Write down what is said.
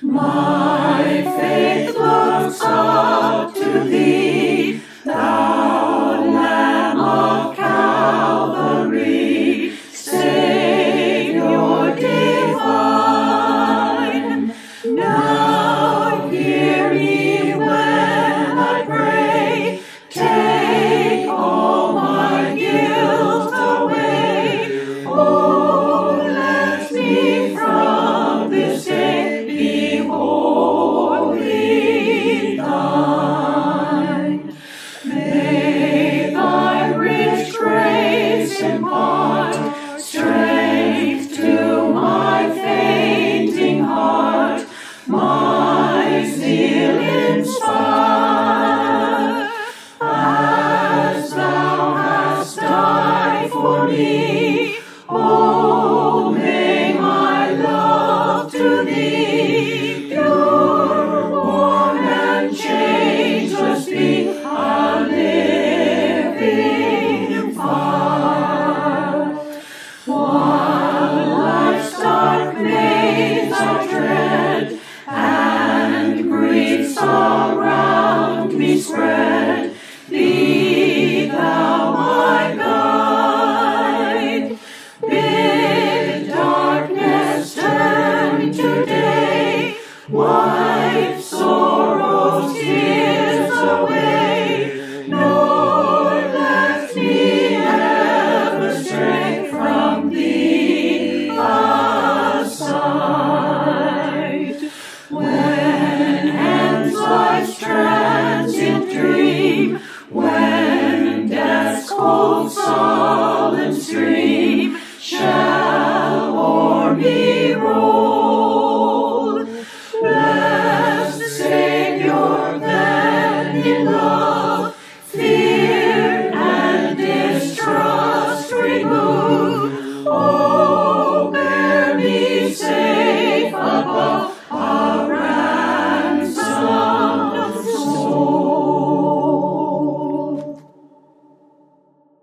My faith looks up to thee, thou Lamb of Calvary, Savior divine. Now hear me when I pray, take all my guilt away. Oh, let me from this day be wholly thine. May thy rich grace impart strength to my fainting heart, my zeal inspire. As thou hast died for me, oh, may my love to thee